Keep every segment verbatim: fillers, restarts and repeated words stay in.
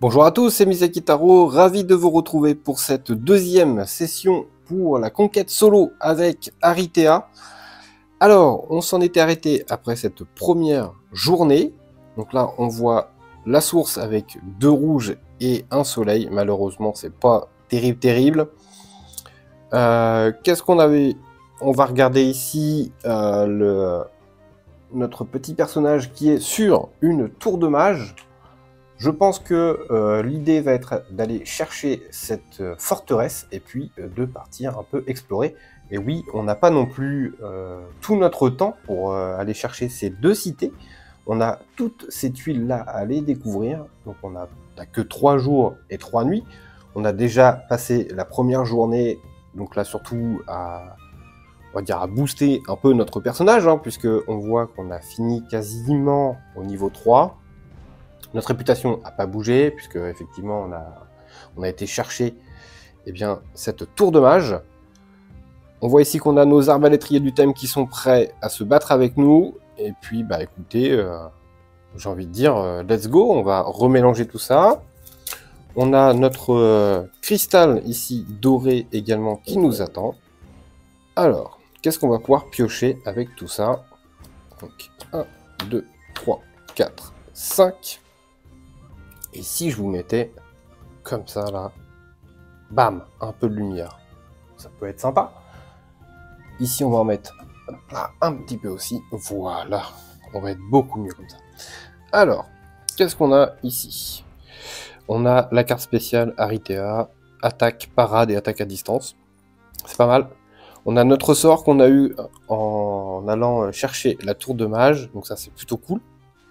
Bonjour à tous, c'est Misaki Taro, ravi de vous retrouver pour cette deuxième session pour la conquête solo avec Aritea. Alors, on s'en était arrêté après cette première journée. Donc là, on voit la source avec deux rouges et un soleil. Malheureusement, c'est pas terrible, terrible. Euh, Qu'est-ce qu'on avait? On va regarder ici euh, le... notre petit personnage qui est sur une tour de mage. Je pense que euh, l'idée va être d'aller chercher cette euh, forteresse et puis euh, de partir un peu explorer. Et oui, on n'a pas non plus euh, tout notre temps pour euh, aller chercher ces deux cités. On a toutes ces tuiles-là à aller découvrir. Donc on n'a que trois jours et trois nuits. On a déjà passé la première journée, donc là surtout à, on va dire, à booster un peu notre personnage, hein, puisque on voit qu'on a fini quasiment au niveau trois. Notre réputation n'a pas bougé, puisque effectivement on a, on a été chercher eh bien, cette tour de mage. On voit ici qu'on a nos arbalétriers du thème qui sont prêts à se battre avec nous. Et puis, bah écoutez, euh, j'ai envie de dire, euh, let's go, on va remélanger tout ça. On a notre euh, cristal ici doré également qui nous attend. Alors, qu'est-ce qu'on va pouvoir piocher avec tout ça? Donc, un, deux, trois, quatre, cinq... Et si je vous mettais comme ça, là, bam, un peu de lumière. Ça peut être sympa. Ici, on va en mettre là, un petit peu aussi. Voilà, on va être beaucoup mieux comme ça. Alors, qu'est-ce qu'on a ici? On a la carte spéciale Aritea, attaque, parade et attaque à distance. C'est pas mal. On a notre sort qu'on a eu en allant chercher la tour de mage. Donc ça, c'est plutôt cool.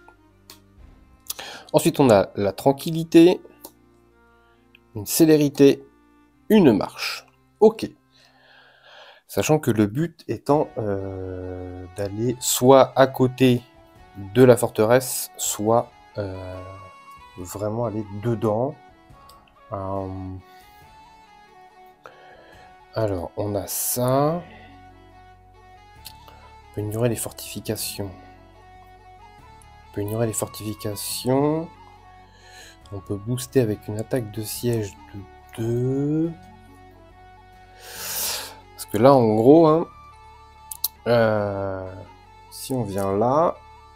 Ensuite, on a la tranquillité, une célérité, une marche. Ok. Sachant que le but étant euh, d'aller soit à côté de la forteresse, soit euh, vraiment aller dedans. Euh... Alors, on a ça. On peut ignorer les fortifications. On peut ignorer les fortifications. On peut booster avec une attaque de siège de deux. Parce que là, en gros, hein, euh, si on vient là,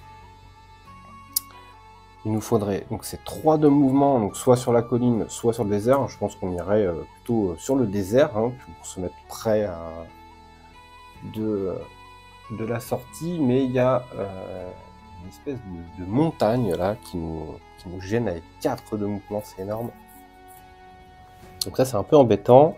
il nous faudrait, donc c'est trois de mouvement, donc soit sur la colline, soit sur le désert. Je pense qu'on irait euh, plutôt sur le désert, hein, pour se mettre près à, de, de la sortie. Mais il y a euh, une espèce de, de montagne là qui nous, qui nous gêne avec quatre de mouvement, c'est énorme. Donc ça, c'est un peu embêtant.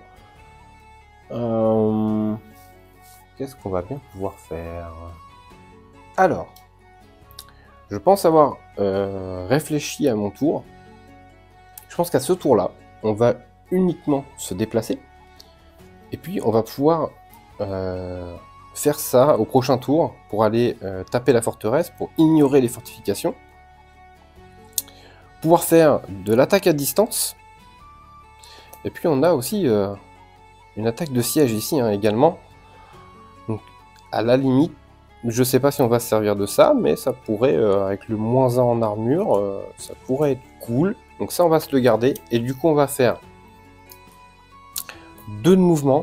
Euh, Qu'est-ce qu'on va bien pouvoir faire? Alors, je pense avoir euh, réfléchi à mon tour. Je pense qu'à ce tour-là, on va uniquement se déplacer. Et puis, on va pouvoir euh, faire ça au prochain tour pour aller euh, taper la forteresse, pour ignorer les fortifications. Pouvoir faire de l'attaque à distance. Et puis, on a aussi euh, une attaque de siège ici, hein, également. Donc, à la limite, je sais pas si on va se servir de ça, mais ça pourrait, euh, avec le moins un en armure, euh, ça pourrait être cool. Donc ça, on va se le garder. Et du coup, on va faire deux de mouvement.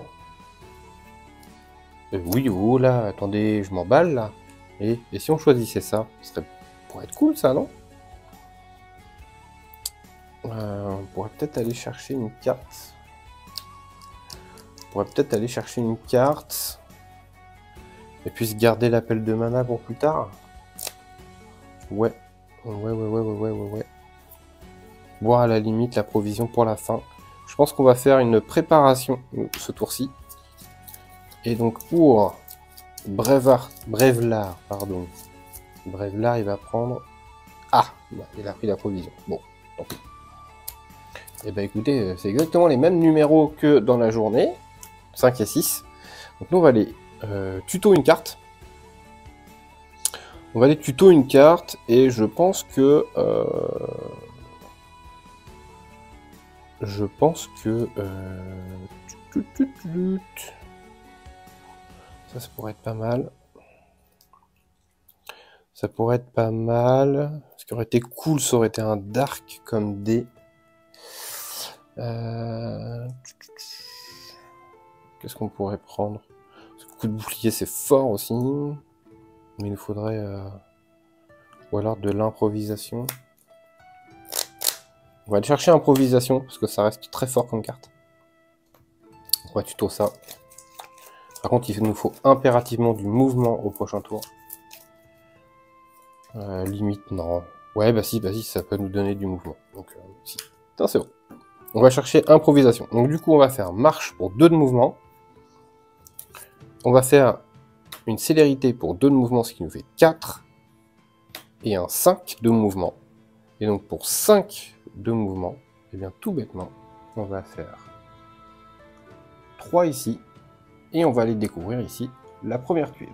Et oui, oh là, attendez, je m'emballe là. Et, et si on choisissait ça, ça serait, pourrait être cool ça, non? euh, On pourrait peut-être aller chercher une carte. On pourrait peut-être aller chercher une carte. Et puis se garder l'appel de mana pour plus tard. Ouais. Ouais, ouais, ouais, ouais, ouais, ouais, ouais. Voir à la limite la provision pour la fin. Je pense qu'on va faire une préparation ce tour-ci. Et donc pour Brevard, Brevlar, pardon. Brevlar, il va prendre... Ah, il a pris la provision. Bon, tant pis. Et bah écoutez, c'est exactement les mêmes numéros que dans la journée. cinq et six. Donc nous on va aller euh, tuto une carte. On va aller tuto une carte et je pense que... Euh, je pense que... Euh, ça, ça pourrait être pas mal. Ça pourrait être pas mal. Ce qui aurait été cool, ça aurait été un dark comme dé. Euh... Qu'est-ce qu'on pourrait prendre? Ce coup de bouclier, c'est fort aussi. Mais il nous faudrait... Euh... Ou alors de l'improvisation. On va aller chercher improvisation, parce que ça reste très fort comme carte. On va tuto ça. Par contre, il nous faut impérativement du mouvement au prochain tour. Euh, limite, non. Ouais, bah si, bah si, ça peut nous donner du mouvement. Donc, euh, si. Putain, c'est bon. On va chercher improvisation. Donc, du coup, on va faire marche pour deux de mouvement. On va faire une célérité pour deux de mouvement, ce qui nous fait quatre. Et un cinq de mouvement. Et donc, pour cinq de mouvement, et bien, tout bêtement, on va faire trois ici. Et on va aller découvrir ici la première tuile.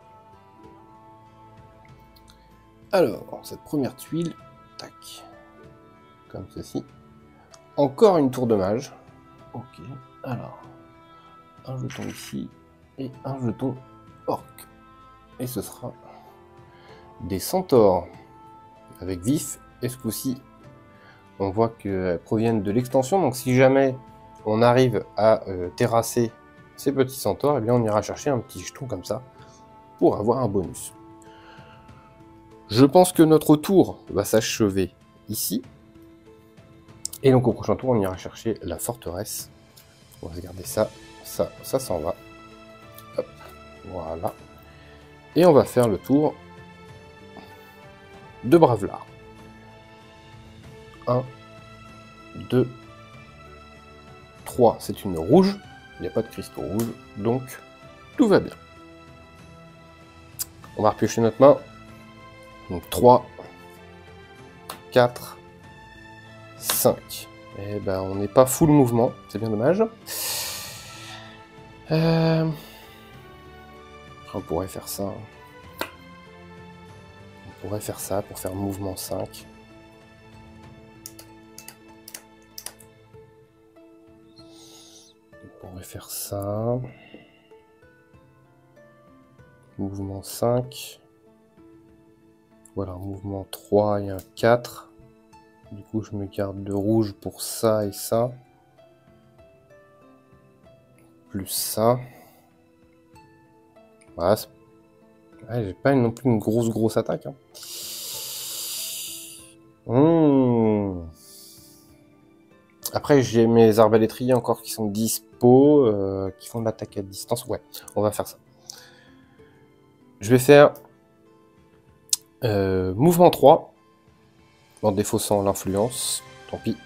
Alors, cette première tuile, tac, comme ceci. Encore une tour de mage. Ok, alors, un jeton ici et un jeton orc. Et ce sera des centaures avec vif. Et ce coup-ci, on voit qu'elles proviennent de l'extension. Donc si jamais on arrive à euh, terrasser ces petits centaures, eh bien on ira chercher un petit jeton comme ça pour avoir un bonus. Je pense que notre tour va s'achever ici. Et donc au prochain tour, on ira chercher la forteresse. On va regarder ça. Ça, ça s'en va. Hop, voilà. Et on va faire le tour de Bravelard. un, deux, trois. C'est une rouge. Il n'y a pas de cristaux rouges. Donc, tout va bien. On va repiocher notre main. Donc trois, quatre, cinq. Et ben on n'est pas full mouvement, c'est bien dommage. Euh... On pourrait faire ça. On pourrait faire ça pour faire mouvement cinq. On pourrait faire ça. Mouvement cinq. Voilà, mouvement trois et un quatre. Du coup, je me garde de rouge pour ça et ça. Plus ça. Voilà, ouais, j'ai pas non plus une grosse grosse attaque. Hein. Mmh. Après, j'ai mes arbalétriers encore qui sont dispo, euh, qui font de l'attaque à distance. Ouais, on va faire ça. Je vais faire euh, mouvement trois, en défaussant l'influence, tant pis.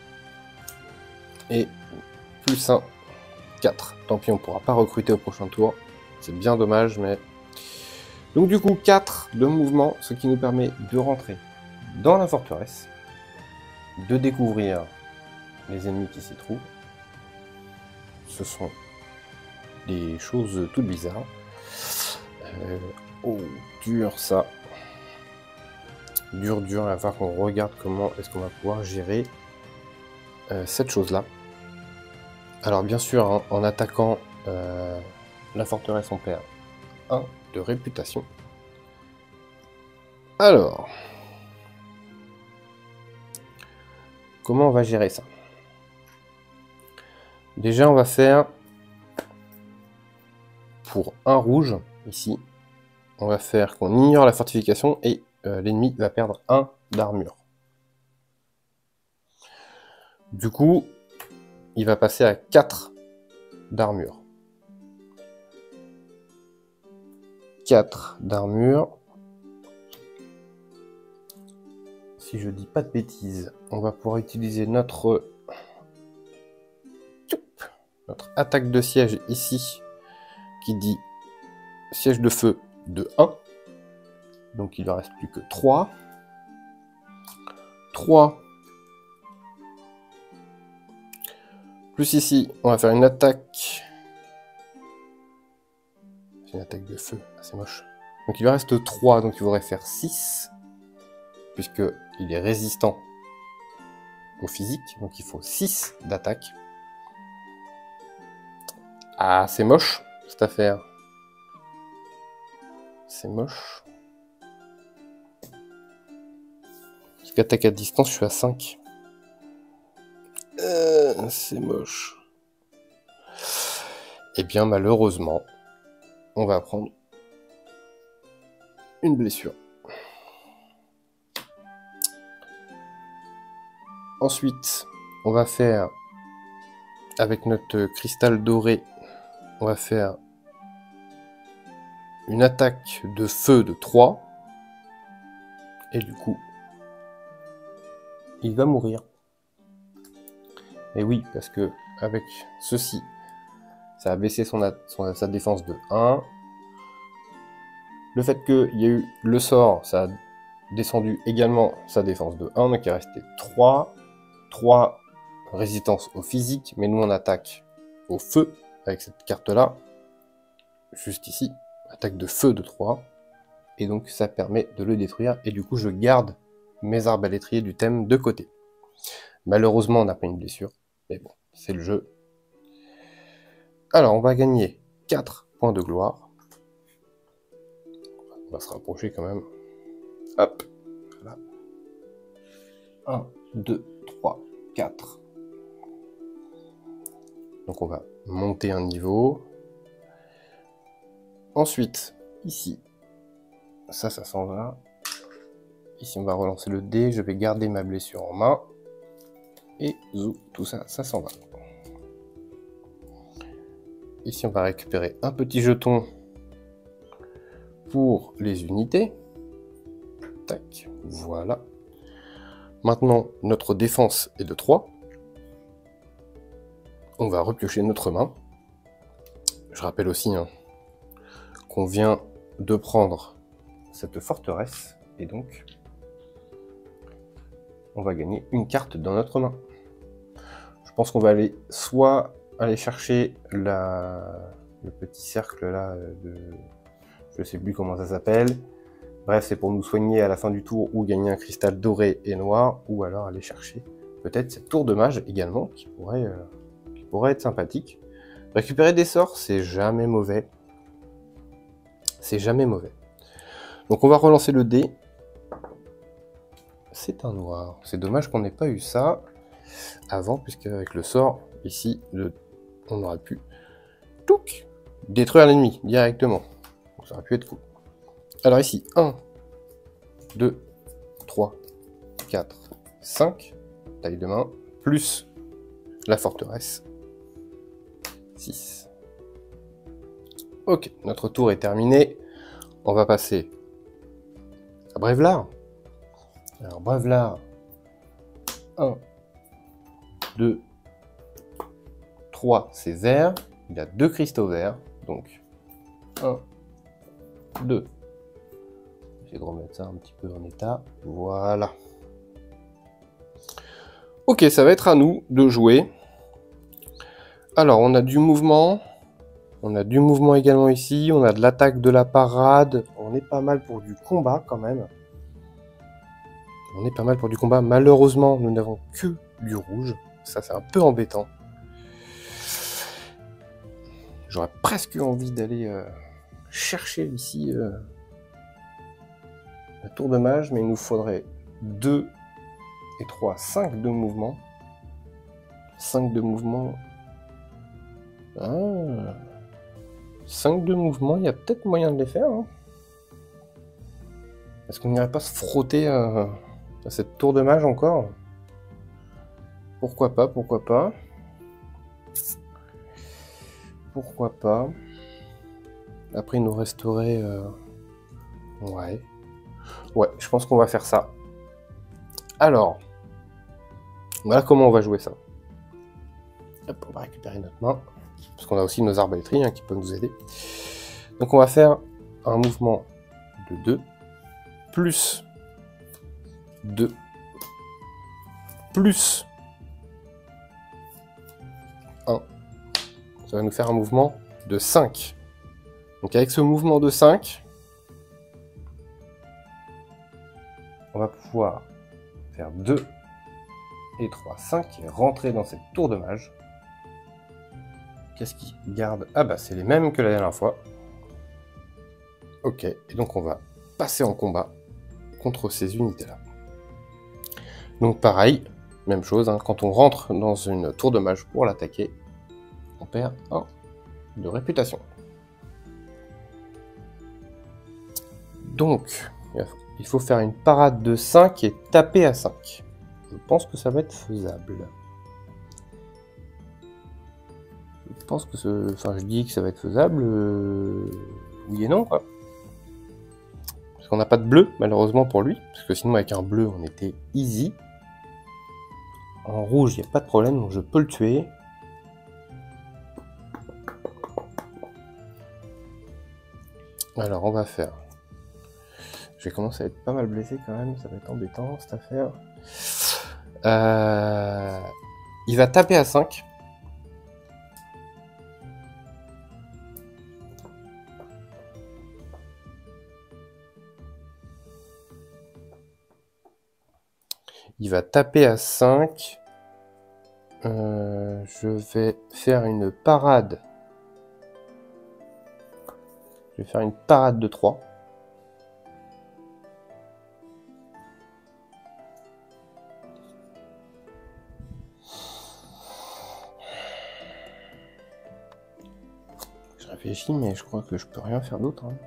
Et plus un, quatre. Tant pis, on pourra pas recruter au prochain tour. C'est bien dommage, mais... Donc du coup, quatre de mouvement, ce qui nous permet de rentrer dans la forteresse, de découvrir les ennemis qui s'y trouvent. Ce sont des choses toutes bizarres. Euh, oh, dur ça. Dur, dur, il va falloir qu'on regarde comment est-ce qu'on va pouvoir gérer euh, cette chose-là. Alors bien sûr, hein, en attaquant euh, la forteresse, on perd un de réputation. Alors, comment on va gérer ça? Déjà, on va faire pour un rouge, ici, on va faire qu'on ignore la fortification et euh, l'ennemi va perdre un d'armure. Du coup, il va passer à quatre d'armure. quatre d'armure. Si je dis pas de bêtises, on va pouvoir utiliser notre, notre attaque de siège ici, qui dit siège de feu de un. Donc il ne reste plus que trois. trois. Plus ici, on va faire une attaque. C'est une attaque de feu, ah, c'est moche. Donc il lui reste trois, donc il faudrait faire six. Puisque il est résistant au physique, donc il faut six d'attaque. Ah, c'est moche, cette affaire. C'est moche. Parce qu'attaque à distance, je suis à cinq. Euh, c'est moche. Eh bien, malheureusement, on va prendre une blessure. Ensuite, on va faire, avec notre cristal doré, on va faire une attaque de feu de trois. Et du coup, il va mourir. Et oui, parce que avec ceci, ça a baissé son, son, sa défense de un. Le fait qu'il y ait eu le sort, ça a descendu également sa défense de un, donc il est resté trois. trois résistance au physique, mais nous on attaque au feu avec cette carte-là, juste ici, attaque de feu de trois, et donc ça permet de le détruire, et du coup je garde mes arbalétriers du thème de côté. Malheureusement on a pris une blessure, mais bon, c'est le jeu. Alors on va gagner quatre points de gloire. On va se rapprocher quand même. Hop, voilà. un, deux, trois, quatre. Donc on va monter un niveau. Ensuite, ici, ça, ça s'en va. Ici, on va relancer le dé. Je vais garder ma blessure en main. Et zou, tout ça, ça s'en va. Ici, on va récupérer un petit jeton pour les unités. Tac, voilà. Maintenant, notre défense est de trois. On va repiocher notre main. Je rappelle aussi hein, qu'on vient de prendre cette forteresse. Et donc, on va gagner une carte dans notre main. Je pense qu'on va aller soit aller chercher la, le petit cercle là de... Je sais plus comment ça s'appelle. Bref, c'est pour nous soigner à la fin du tour ou gagner un cristal doré et noir, ou alors aller chercher peut-être cette tour de mage également, qui pourrait, euh, qui pourrait être sympathique. Récupérer des sorts, c'est jamais mauvais. C'est jamais mauvais. Donc on va relancer le dé. C'est un noir. C'est dommage qu'on n'ait pas eu ça avant, puisque avec le sort, ici, le... on aurait pu touc, détruire l'ennemi directement. Donc, ça aurait pu être cool. Alors ici, un, deux, trois, quatre, cinq, taille de main, plus la forteresse, six. Ok, notre tour est terminé. On va passer à Brevlar. Alors Brevlar, un, deux, trois, c'est vert. Il a deux cristaux verts, donc un, deux. J'essaie de remettre ça un petit peu en état. Voilà. Ok, ça va être à nous de jouer. Alors, on a du mouvement. On a du mouvement également ici. On a de l'attaque, de la parade. On est pas mal pour du combat quand même. On est pas mal pour du combat. Malheureusement, nous n'avons que du rouge. Ça, c'est un peu embêtant. J'aurais presque eu envie d'aller euh, chercher ici... Euh, la tour de mage, mais il nous faudrait deux et trois, cinq de mouvement. cinq de mouvement. Ah. cinq de mouvement, il y a peut-être moyen de les faire. Hein. Est-ce qu'on n'irait pas se frotter à, à cette tour de mage encore? Pourquoi pas, pourquoi pas. Pourquoi pas. Après, il nous resterait... Euh... Ouais. Ouais, je pense qu'on va faire ça. Alors, voilà comment on va jouer ça. Hop, on va récupérer notre main. Parce qu'on a aussi nos arbalétriers hein, qui peuvent nous aider. Donc on va faire un mouvement de deux, plus deux, plus un. Ça va nous faire un mouvement de cinq. Donc avec ce mouvement de cinq, on va pouvoir faire deux et trois, cinq et rentrer dans cette tour de mage. Qu'est-ce qui garde? Ah bah c'est les mêmes que la dernière fois. Ok, et donc on va passer en combat contre ces unités-là. Donc pareil, Même chose, hein, quand on rentre dans une tour de mage pour l'attaquer, on perd un de réputation. Donc, il faut faire une parade de cinq et taper à cinq. Je pense que ça va être faisable. Je pense que ce... Enfin, je dis que ça va être faisable. Euh... Oui et non, quoi. Parce qu'on n'a pas de bleu, malheureusement pour lui. Parce que sinon, avec un bleu, on était easy. En rouge, il n'y a pas de problème, donc je peux le tuer. Alors, on va faire... Je vais commencer à être pas mal blessé quand même, ça va être embêtant cette affaire. Euh... Il va taper à cinq. Il va taper à cinq. Euh, je vais faire une parade. Je vais faire une parade de trois. Je réfléchis, mais je crois que je peux rien faire d'autre. Hein.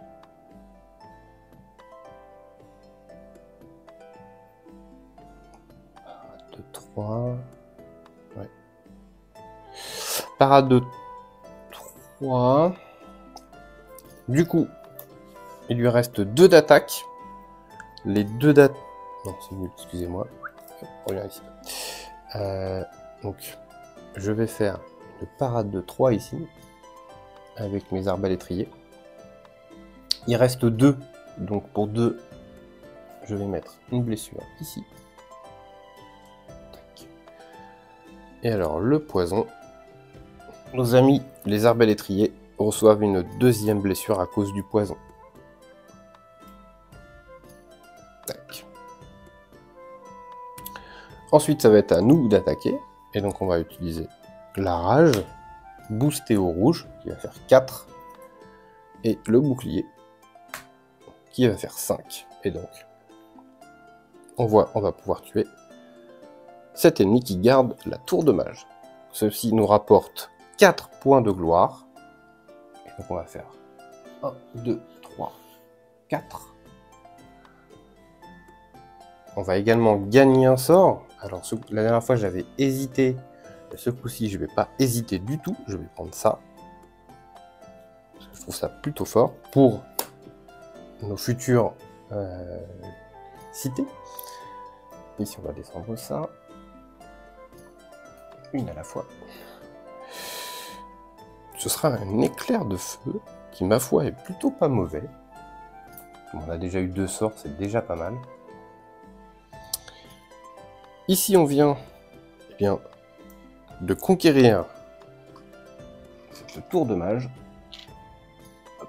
Parade de trois. Ouais. Parade de trois. Du coup, il lui reste deux d'attaque. Les deux d'attaque... Non, c'est nul, excusez-moi. On revient ici. Euh, donc, je vais faire une parade de trois ici. Avec mes arbalétriers. Il reste deux. Donc pour deux, je vais mettre une blessure ici. Tac. Et alors, le poison. Nos amis, les arbalétriers, reçoivent une deuxième blessure à cause du poison. Tac. Ensuite, ça va être à nous d'attaquer. Et donc, on va utiliser la rage, boosté au rouge, qui va faire quatre. Et le bouclier, qui va faire cinq. Et donc, on voit, on va pouvoir tuer cet ennemi qui garde la tour de mage. Ceci nous rapporte quatre points de gloire. Et donc on va faire un, deux, trois, quatre. On va également gagner un sort. Alors ce, la dernière fois j'avais hésité. Ce coup-ci je ne vais pas hésiter du tout. Je vais prendre ça. Parce que je trouve ça plutôt fort pour nos futures euh, cités. Ici on va descendre ça. Une à la fois. Ce sera un éclair de feu qui, ma foi, est plutôt pas mauvais. On a déjà eu deux sorts, c'est déjà pas mal. Ici, on vient eh bien, de conquérir cette tour de mage. Hop.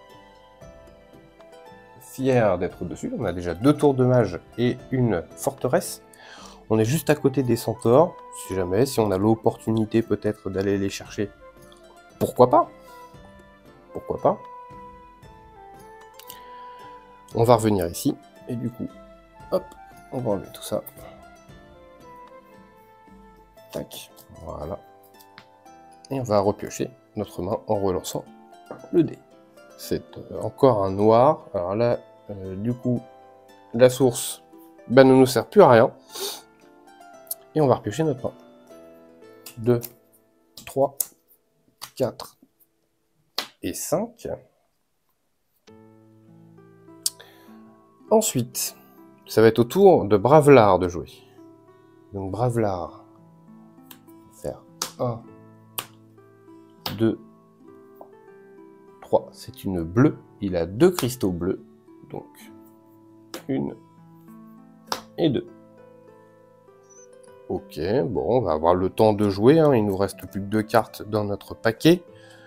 Fier d'être dessus. On a déjà deux tours de mage et une forteresse. On est juste à côté des centaures, si jamais, si on a l'opportunité peut-être d'aller les chercher. Pourquoi pas? Pourquoi pas? On va revenir ici, et du coup, hop, on va enlever tout ça. Tac, voilà. Et on va repiocher notre main en relançant le dé. C'est euh, encore un noir. Alors là, euh, du coup, la source bah, ne nous sert plus à rien. Et on va repiocher notre main. deux, trois, quatre et cinq. Ensuite, ça va être au tour de Bravelard de jouer. Donc Bravelard, faire un, deux, trois. C'est une bleue. Il a deux cristaux bleus. Donc, une et deux. Ok, bon, on va avoir le temps de jouer, hein. Il nous reste plus que deux cartes dans notre paquet.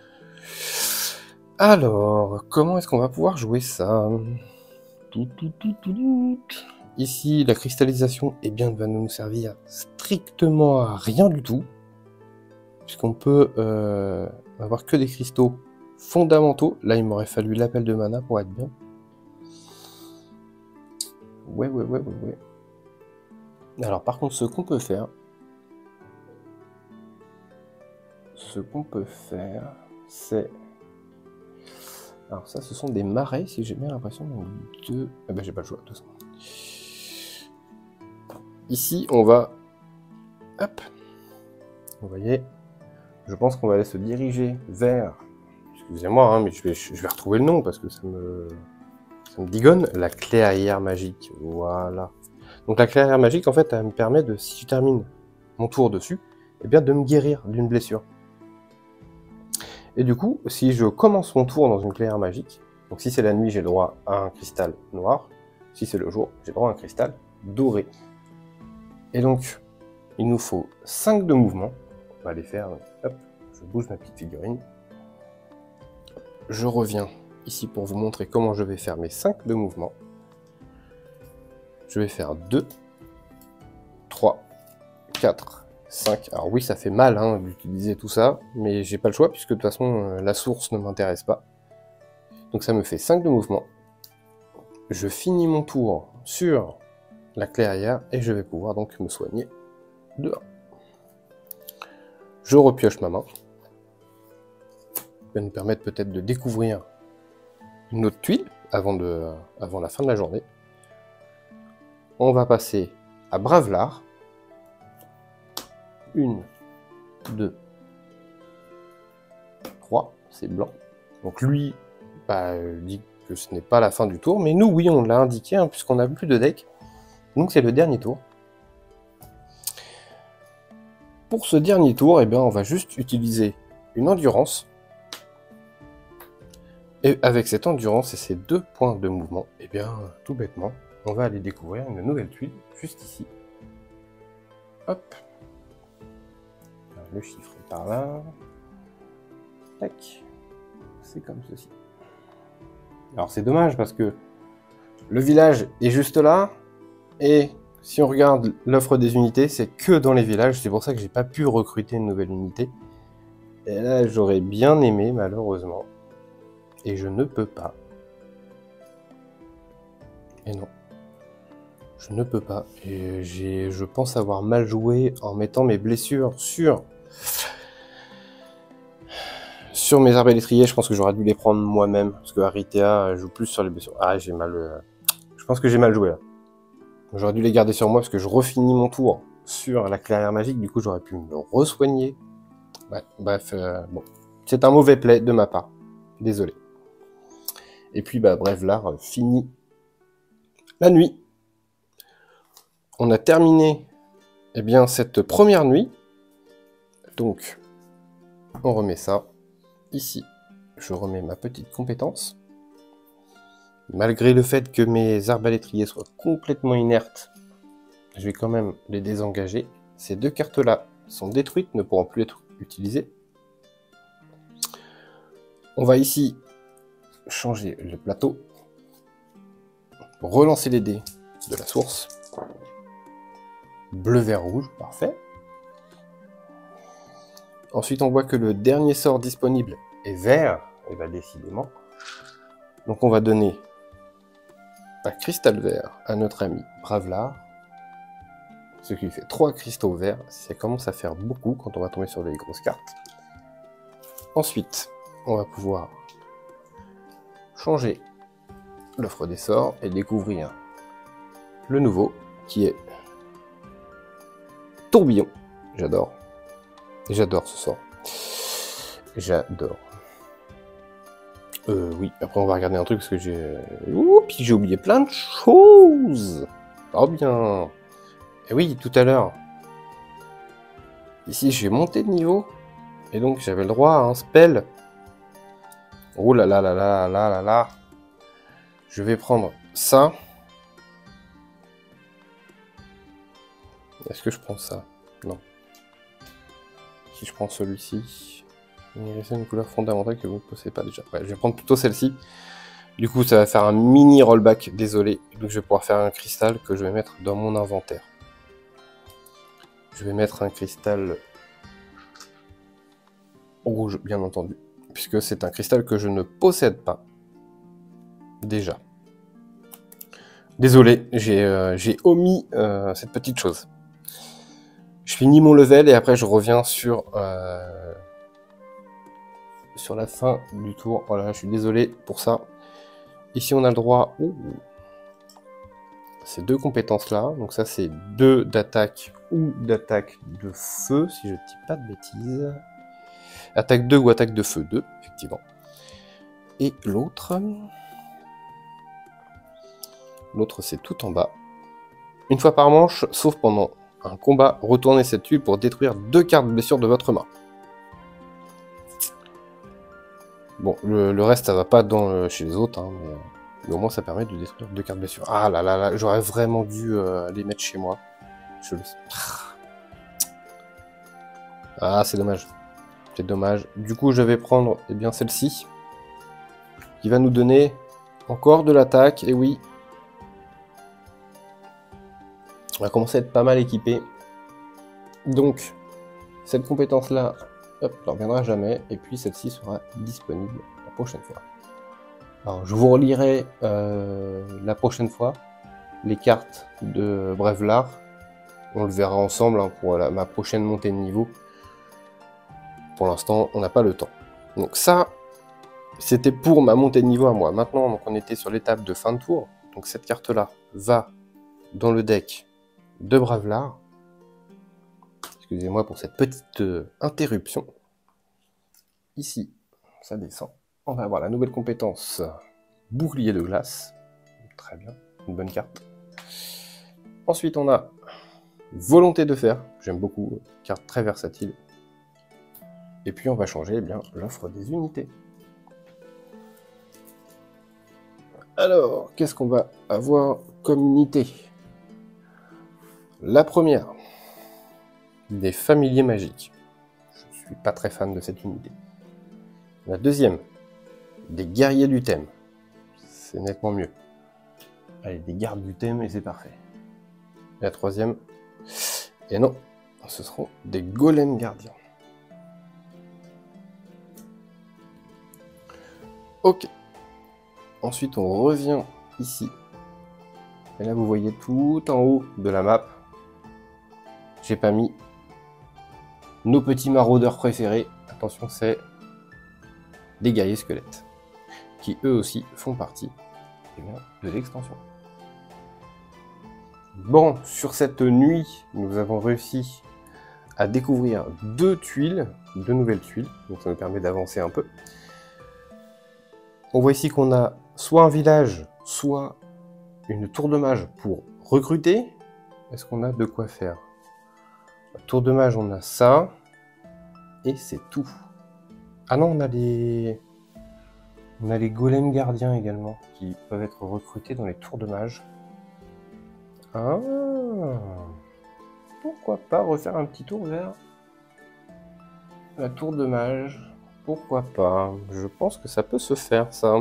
Alors, comment est-ce qu'on va pouvoir jouer ça? tout, tout, tout, tout, tout. Ici, la cristallisation eh bien, va nous servir strictement à rien du tout. Puisqu'on peut euh, avoir que des cristaux fondamentaux. Là, il m'aurait fallu l'appel de mana pour être bien. Ouais, ouais, ouais, ouais, ouais. Alors par contre, ce qu'on peut faire, ce qu'on peut faire, c'est... Alors ça, ce sont des marais, si j'ai bien l'impression, de... Ah ben j'ai pas le choix, de toute façon. Ici, on va... Hop. Vous voyez, je pense qu'on va aller se diriger vers... Excusez-moi, hein, mais je vais, je vais retrouver le nom, parce que ça me... ça me digonne. La clairière magique, voilà. Donc la clairière magique, en fait, elle me permet de, si je termine mon tour dessus, eh bien de me guérir d'une blessure. Et du coup, si je commence mon tour dans une clairière magique, donc si c'est la nuit, j'ai droit à un cristal noir, si c'est le jour, j'ai droit à un cristal doré. Et donc, il nous faut cinq de mouvement. On va les faire, hop, je bouge ma petite figurine. Je reviens ici pour vous montrer comment je vais faire mes cinq de mouvement. Je vais faire deux, trois, quatre, cinq. Alors oui, ça fait mal hein, d'utiliser tout ça, mais j'ai pas le choix puisque de toute façon euh, la source ne m'intéresse pas. Donc ça me fait cinq de mouvement. Je finis mon tour sur la clairière et je vais pouvoir donc me soigner de un. Je repioche ma main. Ça va nous permettre peut-être de découvrir une autre tuile avant, de, avant la fin de la journée. On va passer à Bravelard. Une, deux, trois, c'est blanc. Donc lui, bah, dit que ce n'est pas la fin du tour, mais nous, oui, on l'a indiqué, hein, puisqu'on n'a plus de deck. Donc c'est le dernier tour. Pour ce dernier tour, eh bien, on va juste utiliser une endurance. Et avec cette endurance et ces deux points de mouvement, eh bien, tout bêtement, on va aller découvrir une nouvelle tuile, juste ici. Hop. Le chiffre est par là. Tac. C'est comme ceci. Alors c'est dommage parce que le village est juste là, et si on regarde l'offre des unités, c'est que dans les villages, c'est pour ça que j'ai pas pu recruter une nouvelle unité. Et là, j'aurais bien aimé, malheureusement. Et je ne peux pas. Et non. Je ne peux pas. Et j'ai, je pense avoir mal joué en mettant mes blessures sur... Sur mes arbalétriers, je pense que j'aurais dû les prendre moi-même. Parce que Aritea joue plus sur les blessures. Ah, j'ai mal... Euh... Je pense que j'ai mal joué, là. J'aurais dû les garder sur moi parce que je refinis mon tour sur la clairière magique. Du coup, j'aurais pu me re-soigner. Ouais, bref, euh, bon. C'est un mauvais play de ma part. Désolé. Et puis, bah, bref, là, euh, fini la nuit. On a terminé, eh bien, cette première nuit. Donc, on remet ça. Ici, je remets ma petite compétence. Malgré le fait que mes arbalétriers soient complètement inertes, je vais quand même les désengager. Ces deux cartes-là sont détruites, ne pourront plus être utilisées. On va ici changer le plateau, relancer les dés de la source. Bleu, vert, rouge, parfait. Ensuite, on voit que le dernier sort disponible est vert, et bien décidément. Donc on va donner un cristal vert à notre ami Bravelard, ce qui fait trois cristaux verts. Ça commence à faire beaucoup quand on va tomber sur des grosses cartes. Ensuite, on va pouvoir changer l'offre des sorts et découvrir le nouveau qui est Tourbillon. J'adore. J'adore ce sort. J'adore. Euh, oui, après on va regarder un truc parce que j'ai... Oups, j'ai oublié plein de choses. Oh bien. Et oui, tout à l'heure. Ici, j'ai monté de niveau. Et donc, j'avais le droit à un spell. Oh là là là là là là là. Je vais prendre ça. Est-ce que je prends ça? Non. Si je prends celui-ci, il une couleur fondamentale que vous ne possédez pas déjà. Ouais, je vais prendre plutôt celle-ci. Du coup, ça va faire un mini rollback, désolé. Donc je vais pouvoir faire un cristal que je vais mettre dans mon inventaire. Je vais mettre un cristal rouge, bien entendu, puisque c'est un cristal que je ne possède pas. Déjà. Désolé, j'ai euh, j'ai omis euh, cette petite chose. Je finis mon level et après je reviens sur, euh, sur la fin du tour. Voilà, je suis désolé pour ça. Ici on a le droit... Oh, ces deux compétences-là. Donc ça, c'est deux d'attaque ou d'attaque de feu, si je ne dis pas de bêtises. Attaque deux ou attaque de feu deux, effectivement. Et l'autre... L'autre, c'est tout en bas. Une fois par manche, sauf pendant un combat, retournez cette tuile pour détruire deux cartes blessures de votre main. Bon, le, le reste, ça va pas dans le, chez les autres, hein, mais... Mais au moins ça permet de détruire deux cartes blessures. Ah là là là, j'aurais vraiment dû euh, les mettre chez moi. Je le sais. Ah, c'est dommage. C'est dommage. Du coup, je vais prendre eh bien celle-ci. Qui va nous donner encore de l'attaque. Et oui. On va commencer à être pas mal équipé. Donc, cette compétence-là, hop, ne reviendra jamais. Et puis celle-ci sera disponible la prochaine fois. Alors, je vous relirai euh, la prochaine fois les cartes de Brevlar. On le verra ensemble hein, pour la, ma prochaine montée de niveau. Pour l'instant, on n'a pas le temps. Donc ça, c'était pour ma montée de niveau à moi. Maintenant, donc, on était sur l'étape de fin de tour. Donc cette carte-là va dans le deck de Brevlar. Excusez-moi pour cette petite euh, interruption. Ici, ça descend. On va avoir la nouvelle compétence bouclier de glace. Très bien, une bonne carte. Ensuite, on a volonté de fer. J'aime beaucoup, carte très versatile. Et puis, on va changer eh bien l'offre des unités. Alors, qu'est-ce qu'on va avoir comme unité? La première, des familiers magiques. Je suis pas très fan de cette unité. La deuxième, des guerriers du thème. C'est nettement mieux. Allez, des gardes du thème et c'est parfait. Et la troisième, et non, ce seront des golems gardiens. Ok. Ensuite, on revient ici. Et là, vous voyez tout en haut de la map. J'ai pas mis nos petits maraudeurs préférés. Attention, c'est des guerriers squelettes, qui eux aussi font partie eh bien, de l'extension. Bon, sur cette nuit, nous avons réussi à découvrir deux tuiles, deux nouvelles tuiles, donc ça nous permet d'avancer un peu. On voit ici qu'on a soit un village, soit une tour de mage pour recruter. Est-ce qu'on a de quoi faire? La tour de mage, on a ça, et c'est tout. Ah non, on a les... On a les golems gardiens également, qui peuvent être recrutés dans les tours de mage. Ah, pourquoi pas refaire un petit tour vers la tour de mage? Pourquoi pas? Je pense que ça peut se faire, ça.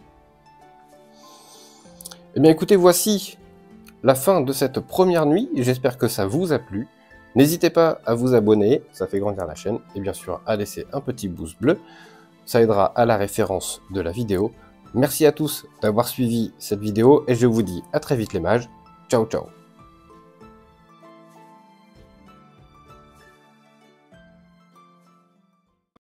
Eh bien, écoutez, voici la fin de cette première nuit. J'espère que ça vous a plu. N'hésitez pas à vous abonner, ça fait grandir la chaîne. Et bien sûr, à laisser un petit pouce bleu. Ça aidera à la référence de la vidéo. Merci à tous d'avoir suivi cette vidéo et je vous dis à très vite les mages. Ciao, ciao.